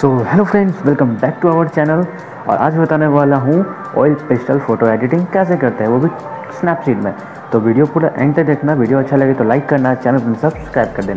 So hello friends, welcome back to our channel. और आज बताने वाला हूँ ऑयल पेस्टल फ़ोटो एडिटिंग कैसे करते हैं, वो भी स्नैपसीड में। तो वीडियो पूरा एंड तक देखना। वीडियो अच्छा लगे तो लाइक करना, चैनल को सब्सक्राइब कर देना।